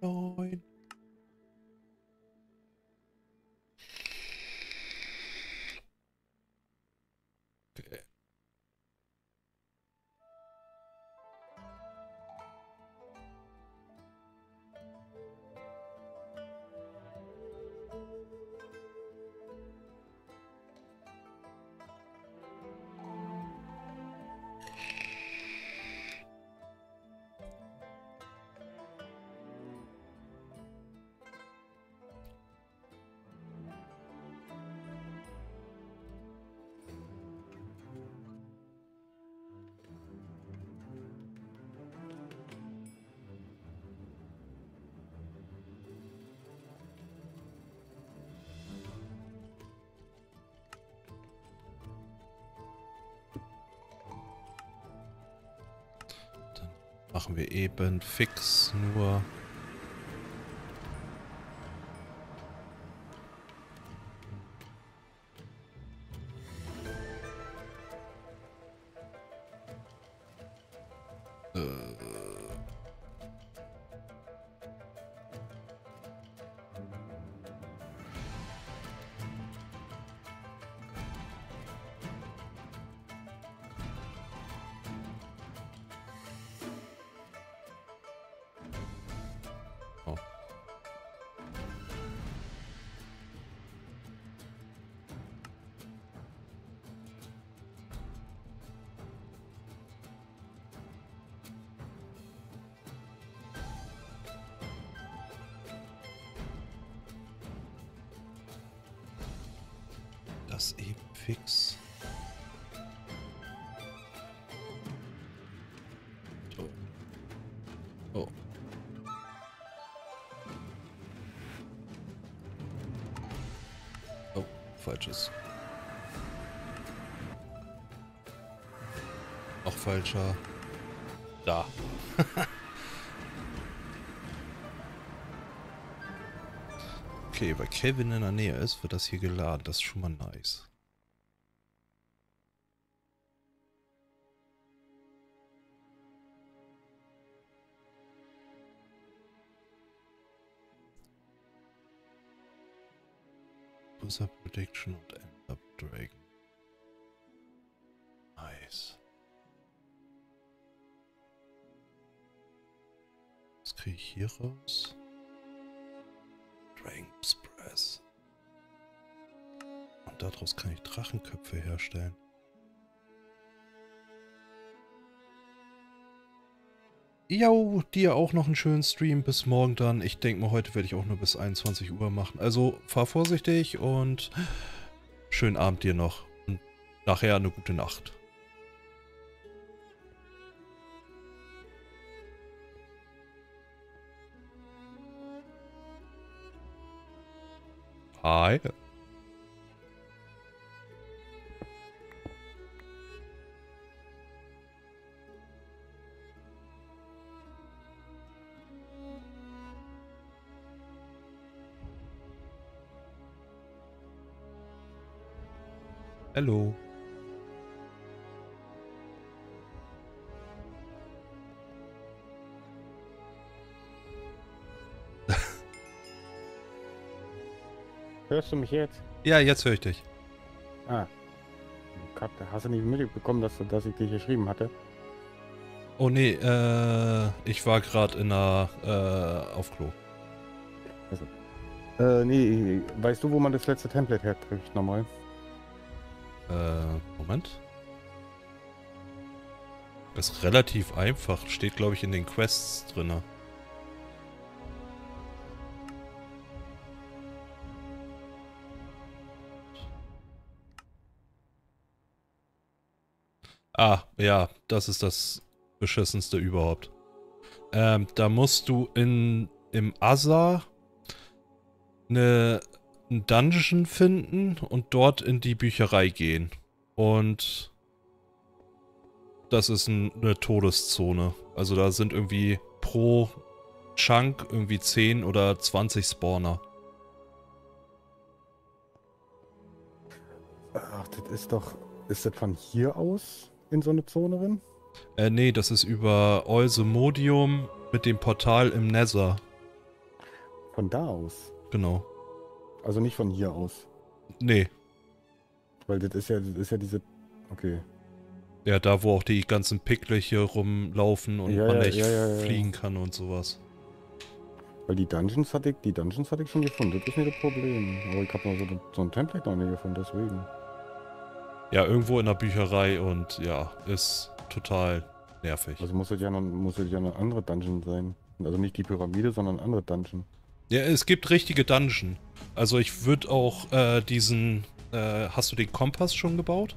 Moin. Okay. Machen wir eben fix nur. Oh. Das eben fix. So. Oh. Oh, falsches. Noch falscher. Da. Okay, weil Kelvin in der Nähe ist, wird das hier geladen. Das ist schon mal nice. User Prediction und Ender Dragon. Nice. Was kriege ich hier raus? Dragon's Press. Und daraus kann ich Drachenköpfe herstellen. Jo, dir auch noch einen schönen Stream. Bis morgen dann. Ich denke mal, heute werde ich auch nur bis 21 Uhr machen. Also fahr vorsichtig und schönen Abend dir noch. Und nachher eine gute Nacht. Hi. Hallo. Hörst du mich jetzt? Ja, jetzt höre ich dich. Ah. Hast du nicht mitbekommen, dass ich dich geschrieben hatte? Oh nee, ich war gerade in einer, auf Klo. Also, nee, weißt du, wo man das letzte Template herkriegt nochmal? Moment. Das ist relativ einfach. Steht, glaube ich, in den Quests drinne. Ah, ja, das ist das Beschissenste überhaupt. Da musst du im Asa einen Dungeon finden und dort in die Bücherei gehen. Und das ist eine Todeszone. Also da sind irgendwie pro Chunk irgendwie 10 oder 20 Spawner. Ach, das ist doch... Ist das von hier aus in so eine Zone drin? Nee, das ist über Eusomodium mit dem Portal im Nether. Von da aus. Genau. Also nicht von hier aus. Nee. Weil das ist ja diese. Okay. Ja, da wo auch die ganzen Pickliche rumlaufen und Ja, man ja, nicht ja, ja, ja. fliegen kann und sowas. Weil die Dungeons hatte ich schon gefunden. Das ist nicht das Problem. Aber ich habe noch so ein Template noch nicht gefunden, deswegen. Ja, irgendwo in der Bücherei und ja, ist total nervig. Also muss es ja eine andere Dungeon sein. Also nicht die Pyramide, sondern eine andere Dungeon. Ja, es gibt richtige Dungeon. Also ich würde auch hast du den Kompass schon gebaut?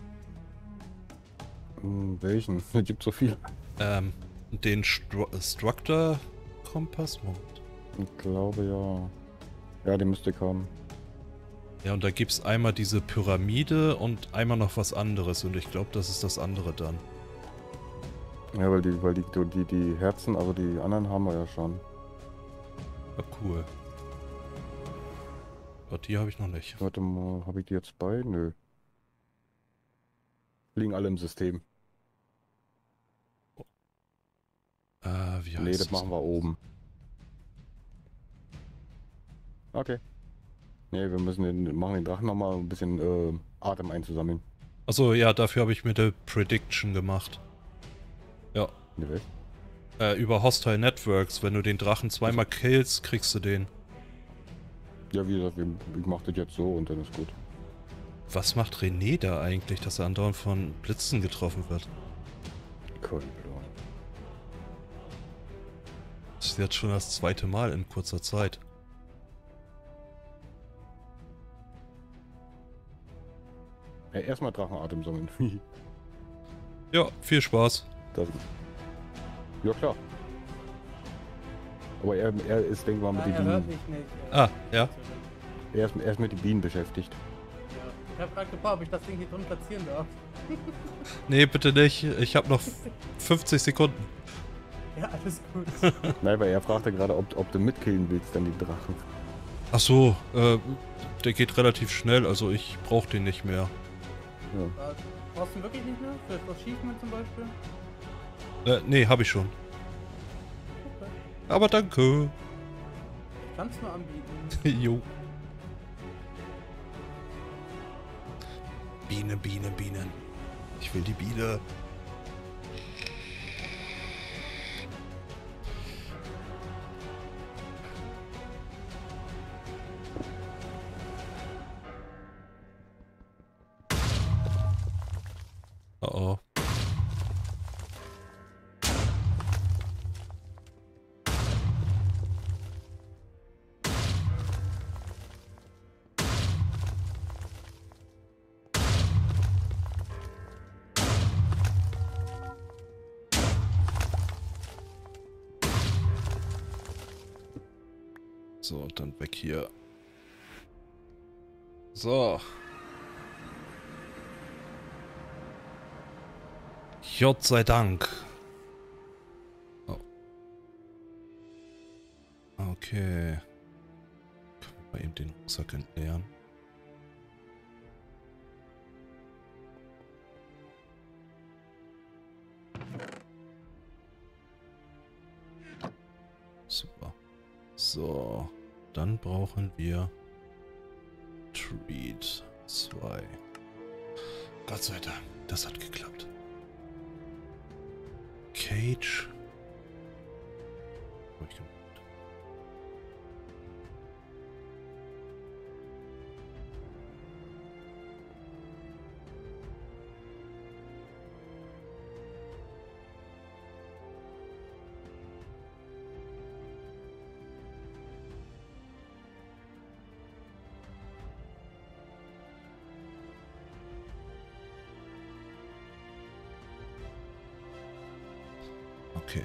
Welchen? Es gibt so viel. Den Structor-Kompass? Moment. Ich glaube ja. Ja, den müsste ich haben. Ja, und da gibt es einmal diese Pyramide und einmal noch was anderes. Und ich glaube, das ist das andere dann. Ja, weil die Herzen, also die anderen haben wir ja schon. Ja, cool. Aber die habe ich noch nicht. Warte mal, habe ich die jetzt bei? Nö. Liegen alle im System. Wie Nee, heißt das das? machen wir oben. Okay. Nee, wir machen den Drachen nochmal ein bisschen Atem einzusammeln. Achso, ja, dafür habe ich mir eine Prediction gemacht. Ja. Ne, weg. Über Hostile Networks. Wenn du den Drachen zweimal killst, kriegst du den. Ja, wie gesagt, ich mach das jetzt so und dann ist gut. Was macht René da eigentlich, dass er andauernd von Blitzen getroffen wird? Cool. Das ist jetzt schon das zweite Mal in kurzer Zeit. Ja, erstmal Drachenatem sammeln. Ja, viel Spaß. Das, ja, klar. Aber er ist, denke ich mal, mit den Er hört Bienen. mich nicht. Ah, ja. Er ist mit den Bienen beschäftigt. Ja. Ich habe gerade gefragt, ob ich das Ding hier drin platzieren darf. Nee, bitte nicht. Ich habe noch 50 Sekunden. Ja, alles gut. Nein, weil er fragte gerade, ob du mitkillen willst, dann die Drachen. Ach so, der geht relativ schnell, also ich brauche den nicht mehr. Ja. Brauchst du ihn wirklich nicht mehr? Für das Achievement zum Beispiel? Nee, habe ich schon. Okay. Aber danke. Ich kann es nur anbieten. Jo. Biene, Biene, Bienen. Ich will die Biene. Oh oh. So, dann weg hier. So. Gott sei Dank. Oh. Okay. Können wir mal eben den Rucksack entleeren. Super. So. Dann brauchen wir Treat 2. Gott sei Dank, das hat geklappt. Cage. Hab ich gemacht. Okay.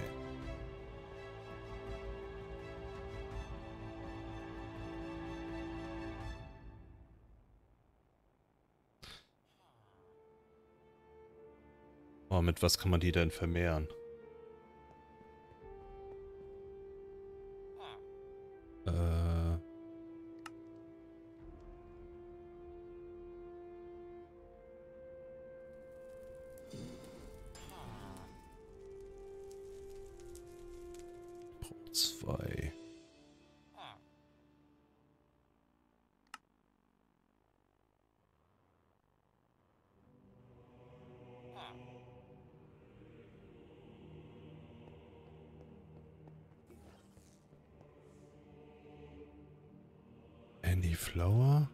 Oh, mit was kann man die denn vermehren? Äh. Pro 2. Andy Flower.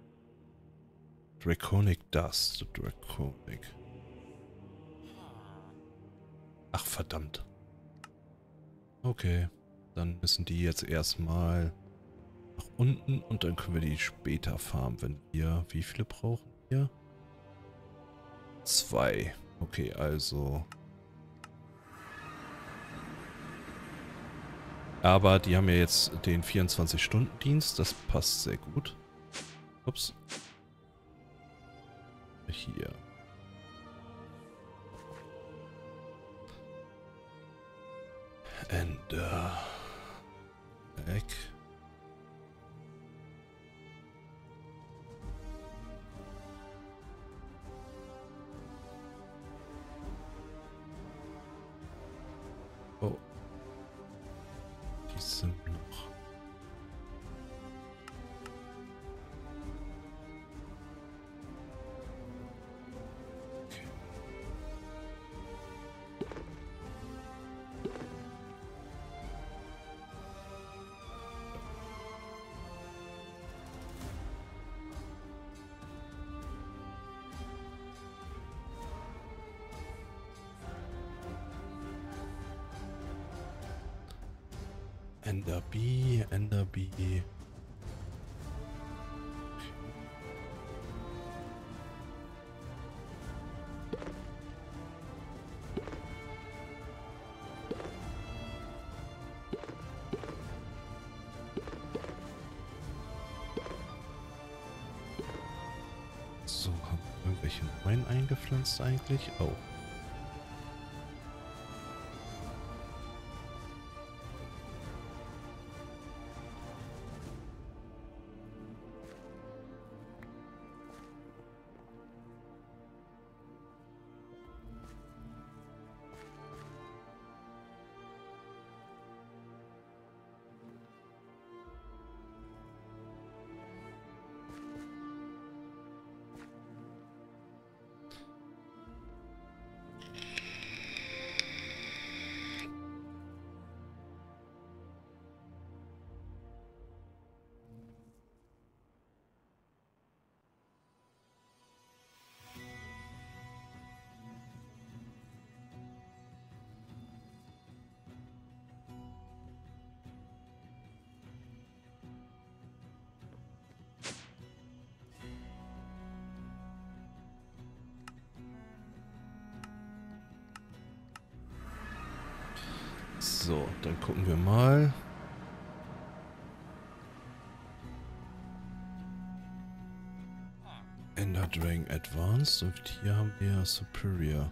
Draconic Dust. Draconic. Ach, verdammt. Okay. Dann müssen die jetzt erstmal nach unten und dann können wir die später farmen, wenn wir... Wie viele brauchen wir? 2. Okay, also... Aber die haben ja jetzt den 24-Stunden-Dienst. Das passt sehr gut. Ups. Hier. Ender. Weg. Oh. Die sind noch. Okay. Enderby, Enderby. So, haben wir irgendwelche neuen eingepflanzt eigentlich? Oh. So, dann gucken wir mal. Ender Dragon Advanced und hier haben wir Superior.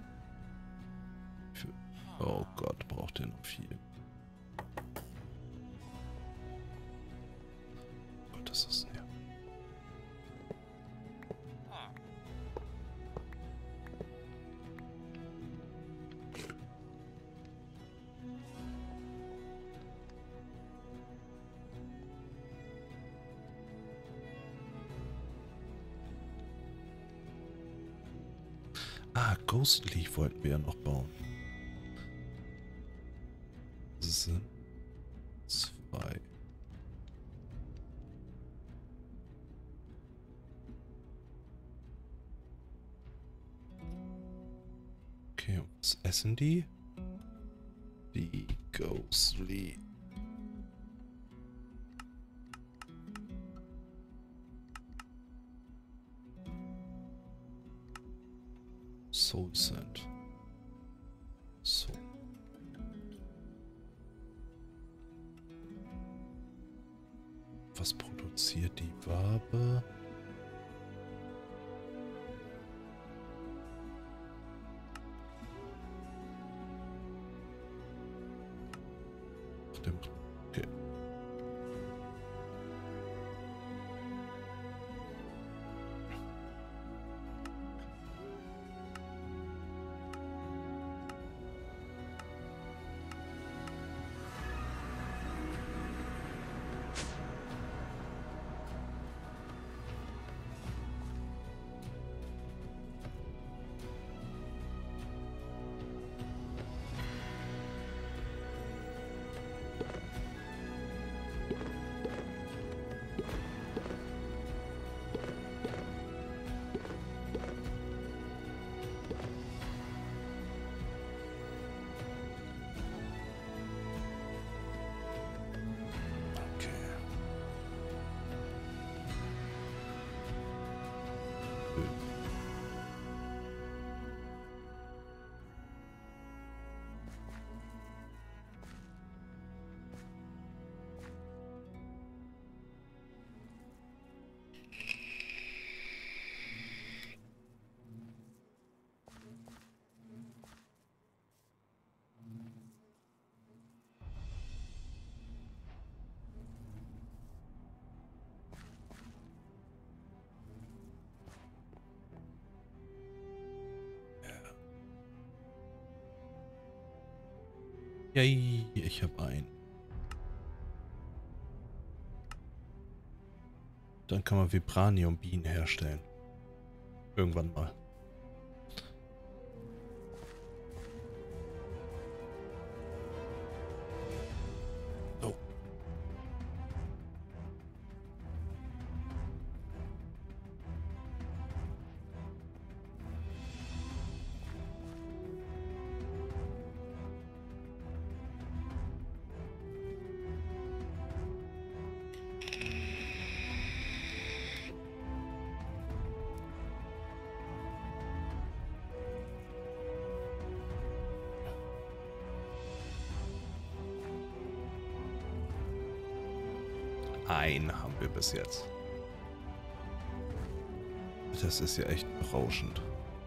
Oh Gott, braucht der noch viel. Gott, das ist nervig. Ah, Ghostly wollten wir ja noch bauen. Das sind 2. Okay, und was essen die? Die Ghostly. Soul Sand. So. Was produziert die Wabe? Stimmt. Okay. Yay, ich habe einen. Dann kann man Vibranium-Bienen herstellen. Irgendwann mal. So. Einen haben wir bis jetzt. Das ist ja echt berauschend.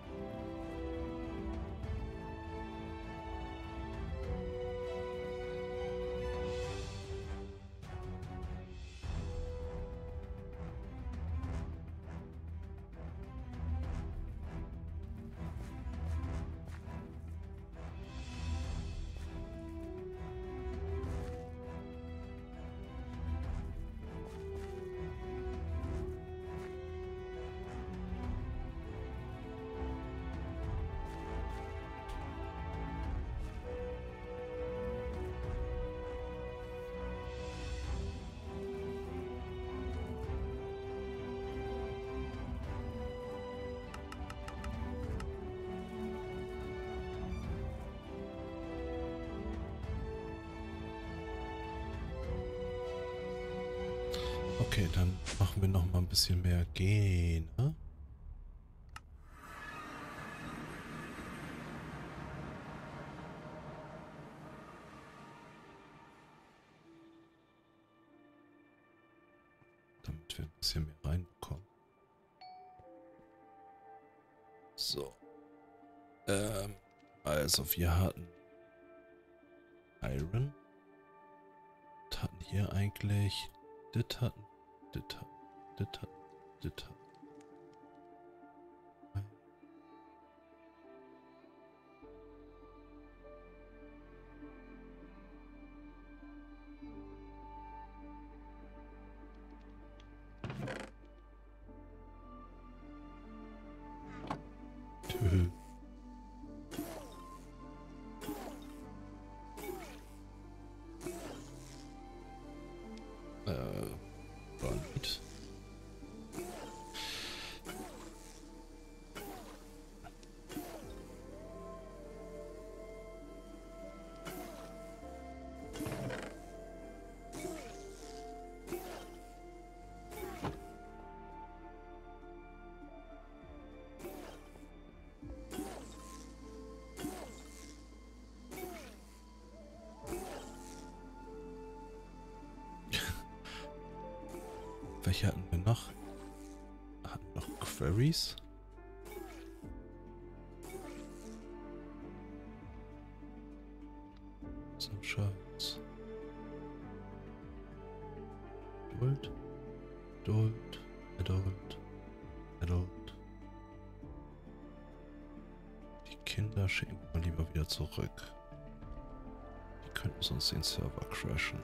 Okay, dann machen wir noch mal ein bisschen mehr Gene. Damit wir ein bisschen mehr reinbekommen. So. Also wir hatten Iron. Das hatten hier eigentlich. Das hatten. Das hatten. Das hatten. Das hatten. Tö. Granit. Welche hatten wir noch? Hatten wir noch Queries? So ein Scheiß. Adult. Adult. Adult. Adult. Die Kinder schicken wir lieber wieder zurück. Die könnten sonst den Server crashen.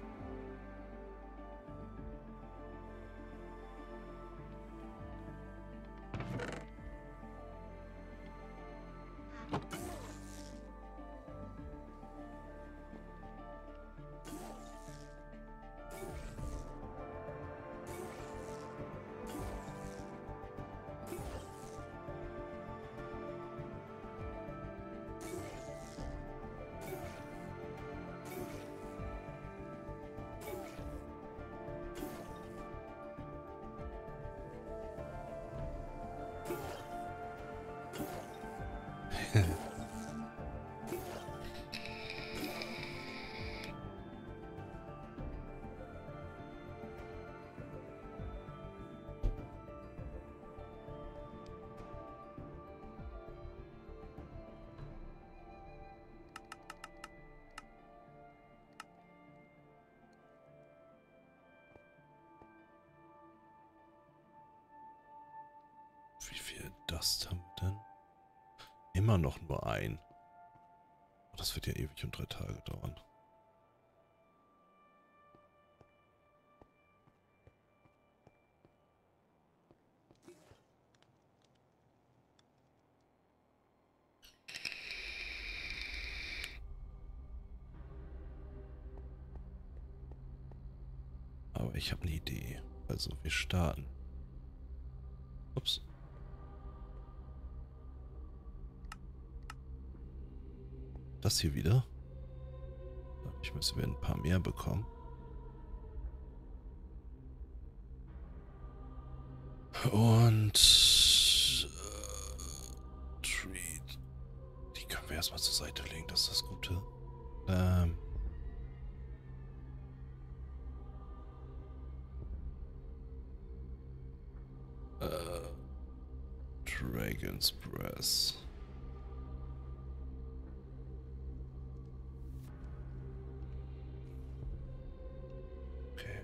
Wie viel Dust haben wir denn? Immer noch nur ein. Das wird ja ewig und 3 Tage dauern. Aber ich habe eine Idee. Also wir starten. Ups. Das hier wieder. Ich müssen wir ein paar mehr bekommen. Und Treat. Die können wir erstmal zur Seite legen, das ist das Gute. Dragon's Breath. Okay.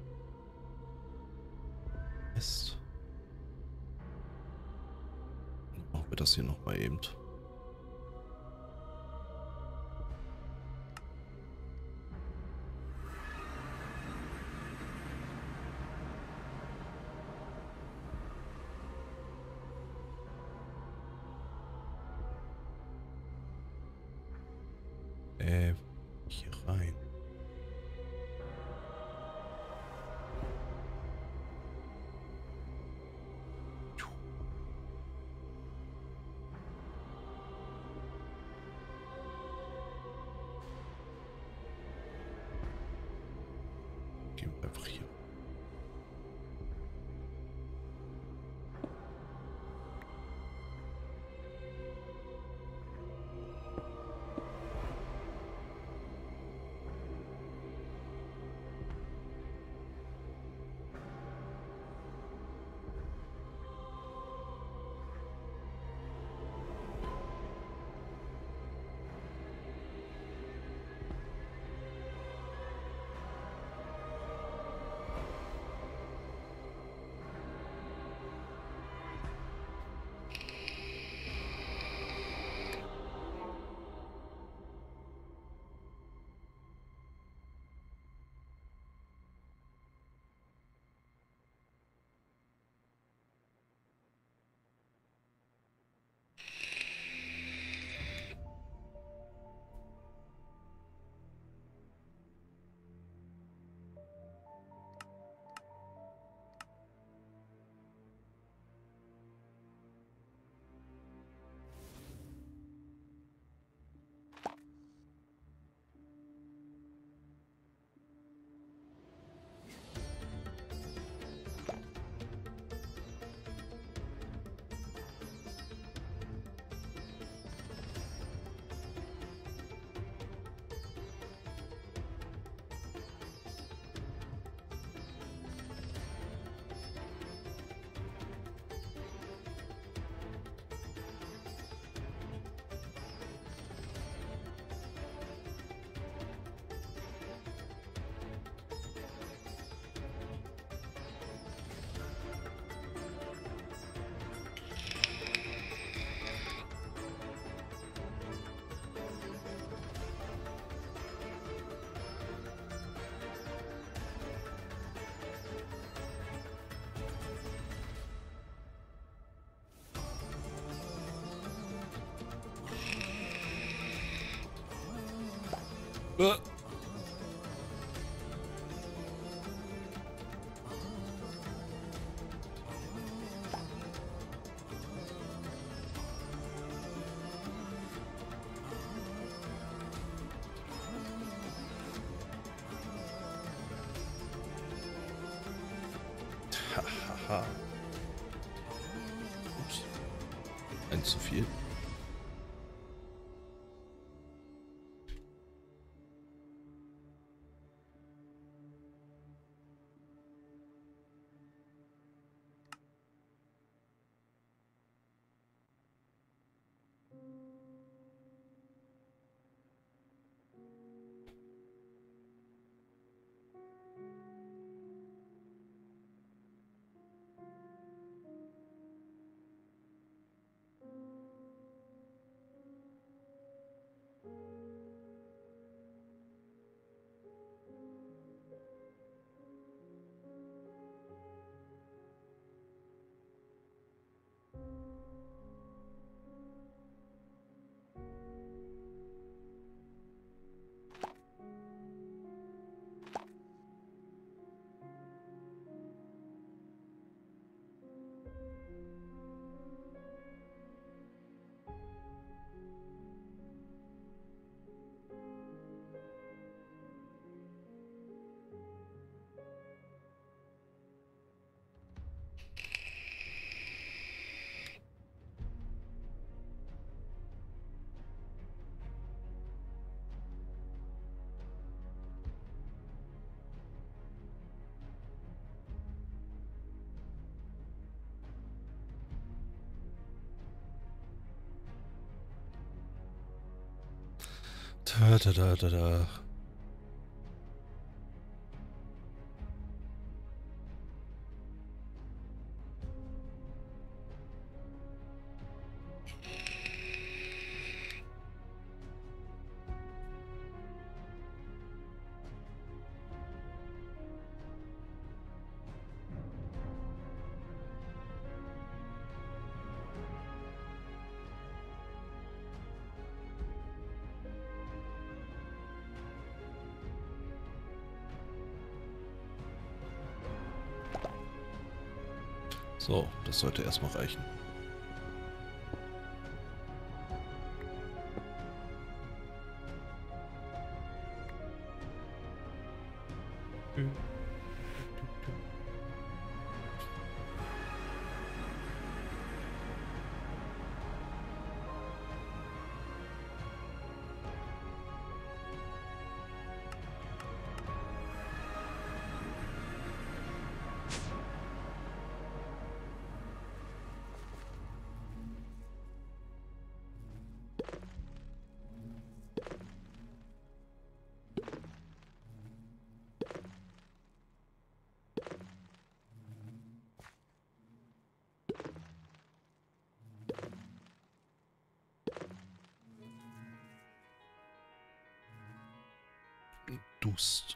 Mist. Dann machen wir das hier nochmal eben. Hier rein. Gehen wir einfach hier. Haha. Ups. Ein zu viel. Da. So, das sollte erstmal reichen. Dust.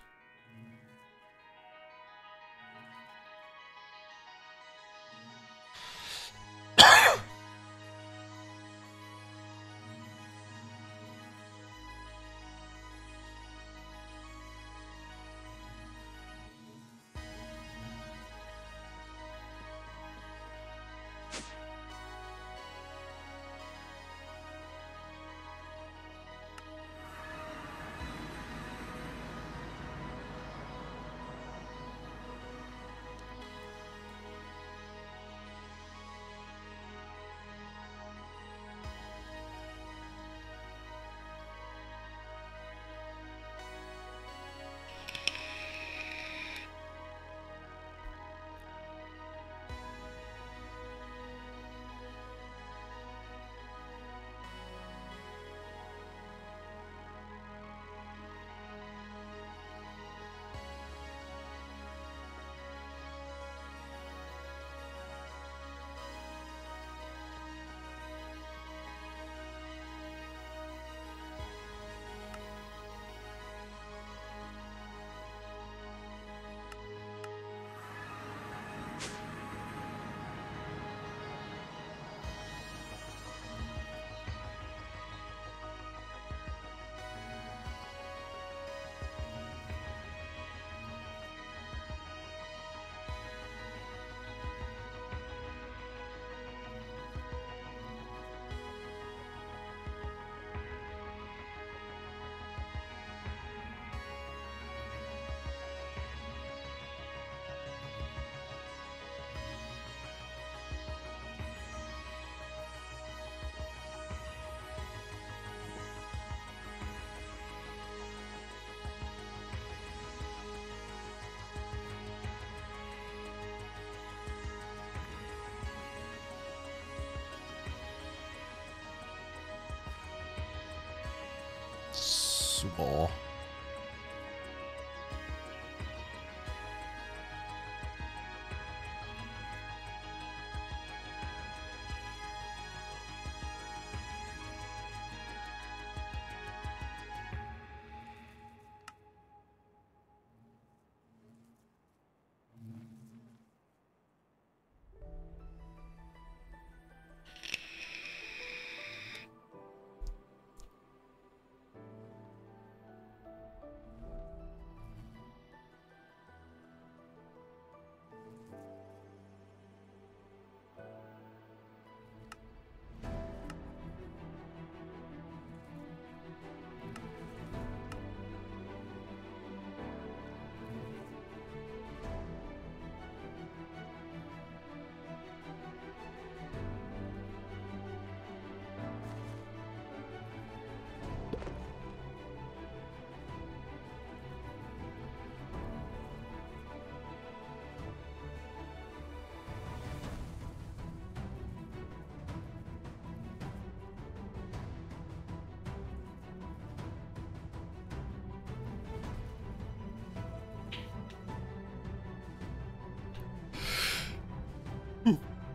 So.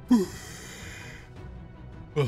Oh.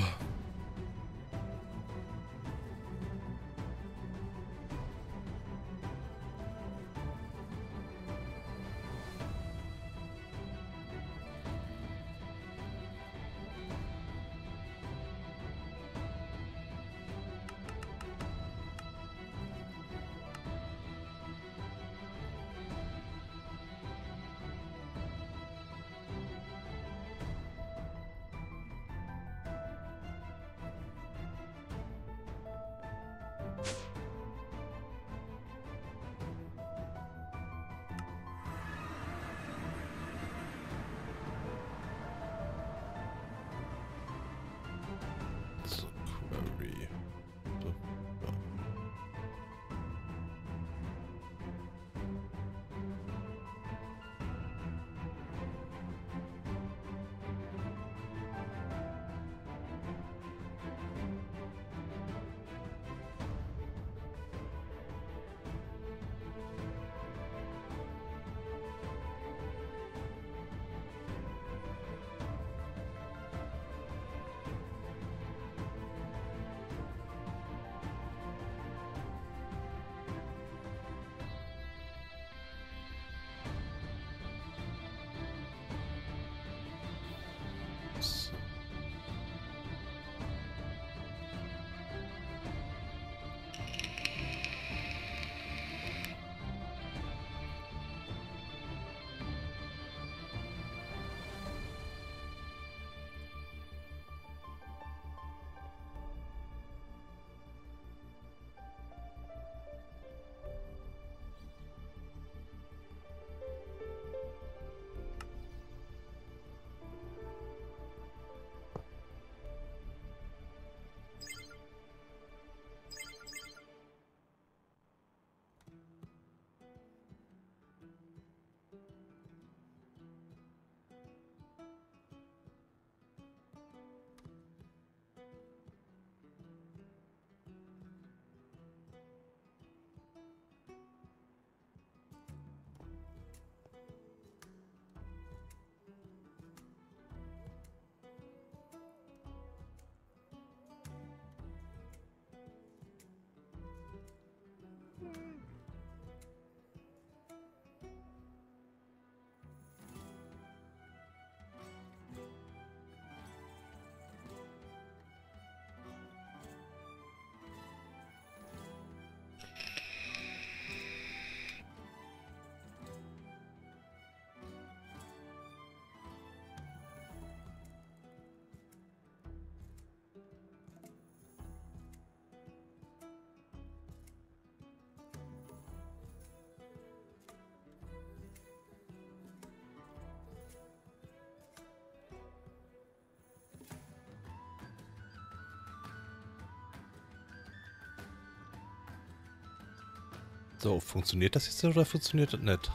So, query. So, ja. So. So, funktioniert das jetzt oder funktioniert das nicht?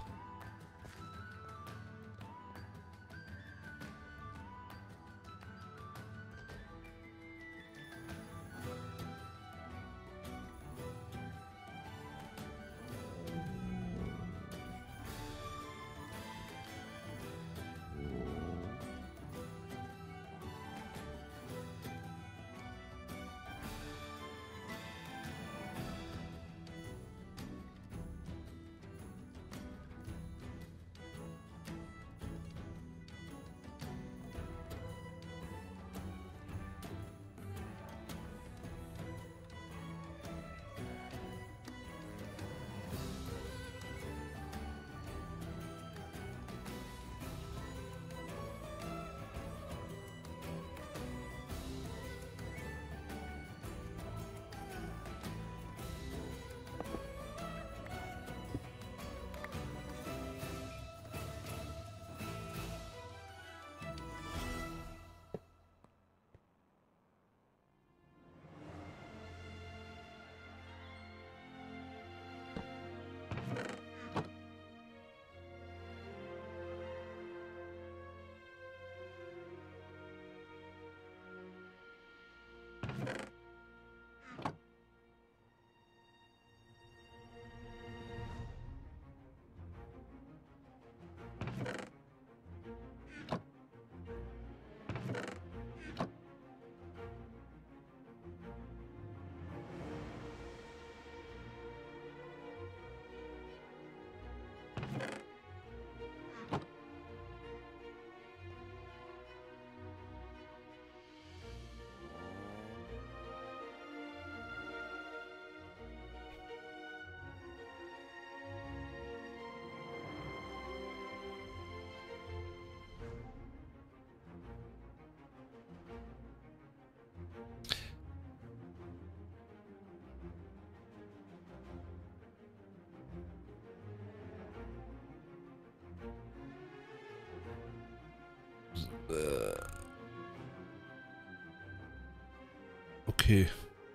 Okay.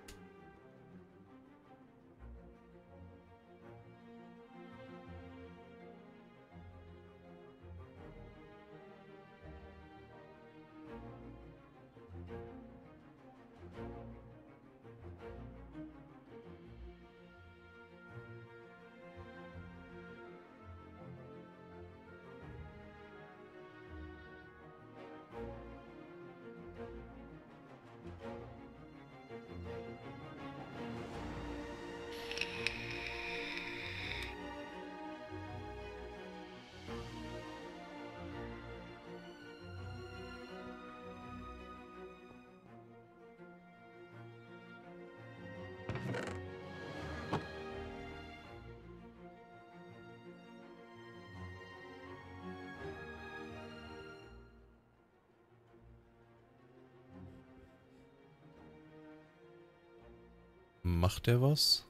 Macht der was?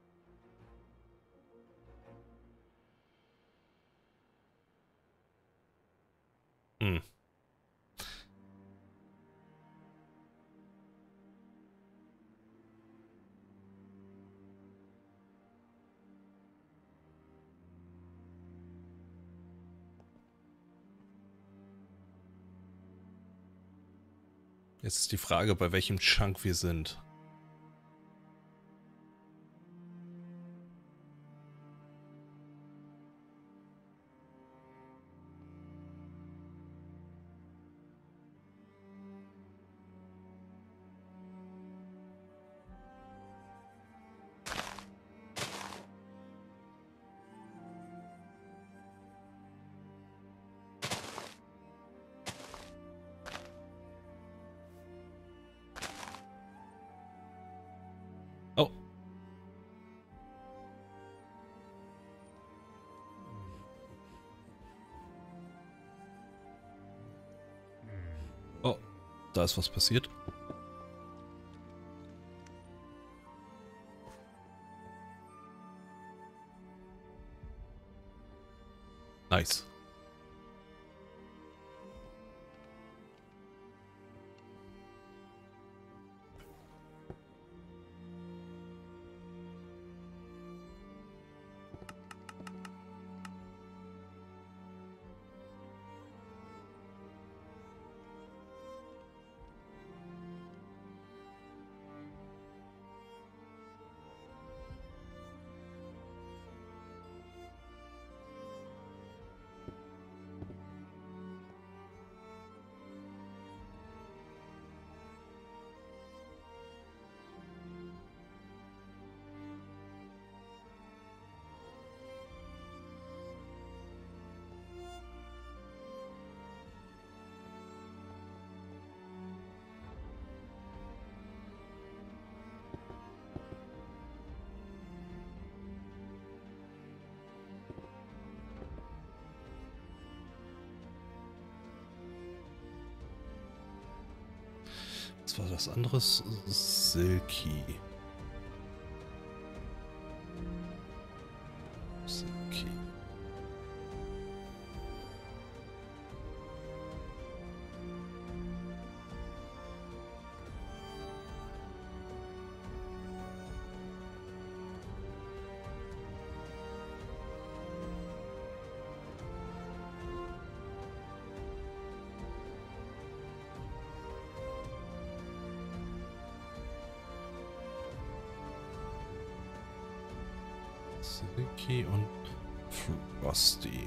Hm. Jetzt ist die Frage, bei welchem Chunk wir sind. Oh. Oh, da ist was passiert. Nice. Was war das anderes? Silky. Silky. Silky und Frosty.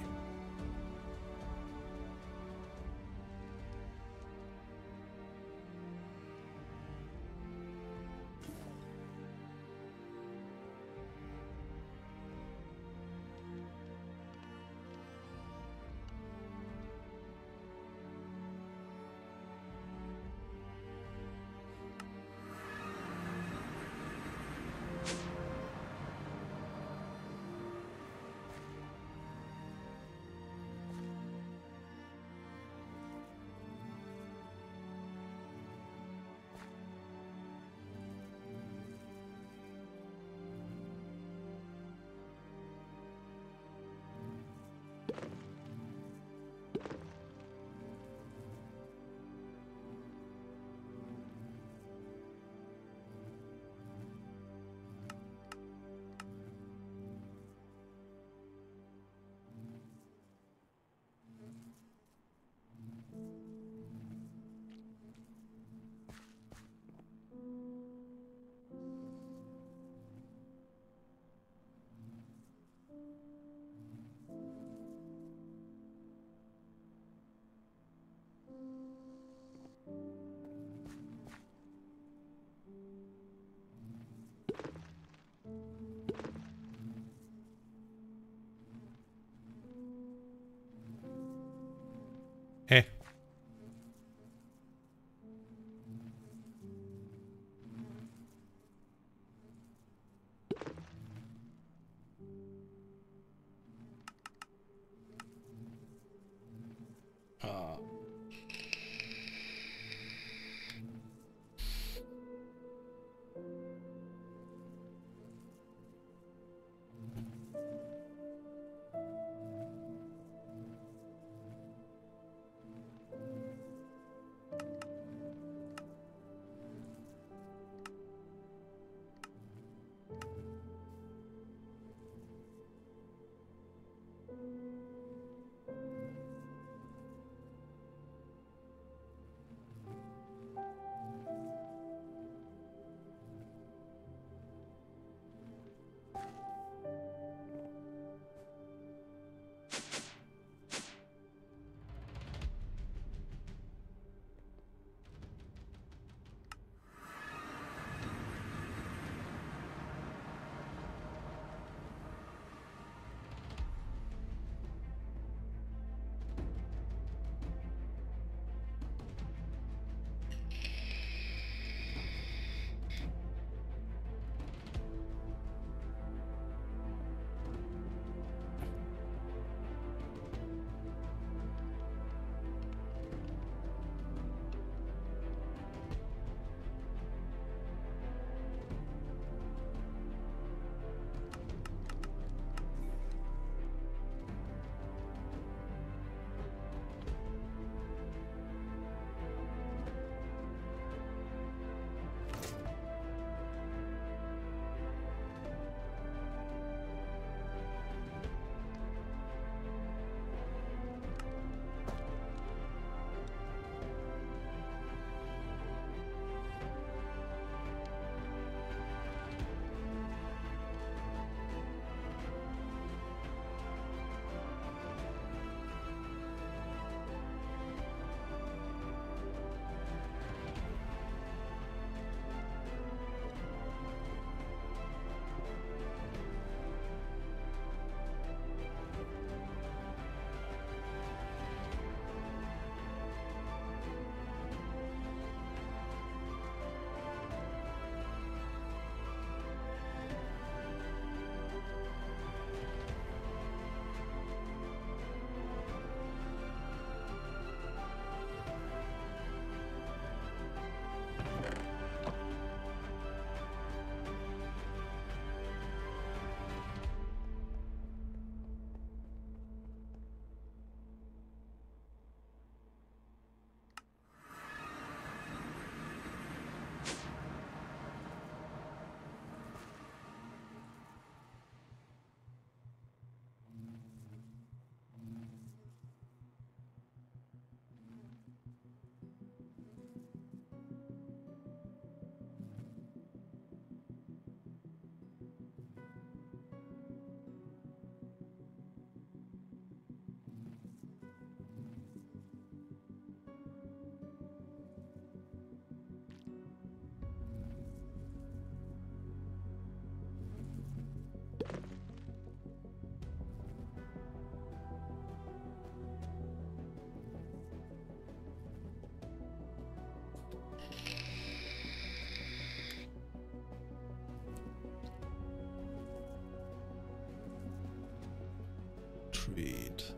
und...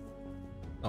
Oh.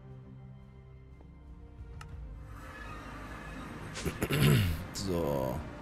So.